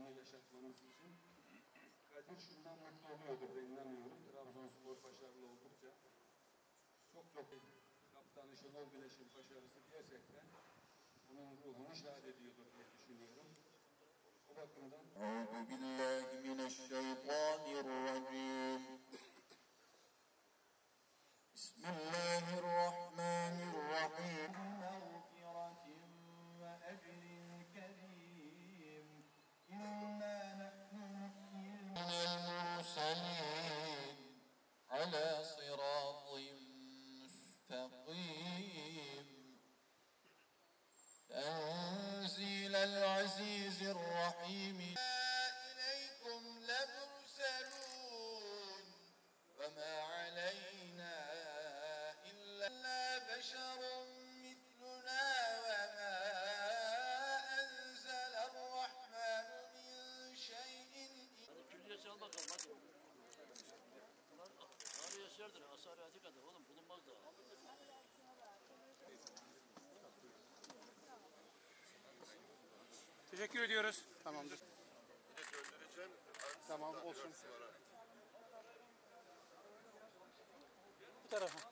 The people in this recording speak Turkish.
onu yaşatmamız için. Kadir şundan mutlu oluyordur, ben inanıyorum. Trabzonspor başarılı oldukça. Çok kaptanı Şenol Güneş'in başarısı gerçekten onun ruhunu şahit ediyordur diye düşünüyorum. O bakımdan Euzubillahimineşşeytanirracim. Bismillahirrahmanirrahim. Mağfiratin ve ecrin kerim. İnna nahnu nuhyil minel murselin ala sıratin müstakim. تنزيل العزيز الرحيم إليكم لمرسلون وما علينا إلا بشر مثلنا وما أنزل الرحمن من شيء. Külliyesi al bakalım hadi. Bunlar tarih eserdir, asar-ı atikadır oğlum, bulunmaz da. Teşekkür ediyoruz. Tamamdır. Bir de göndereceğim. Tamam olsun. Bu tarafa.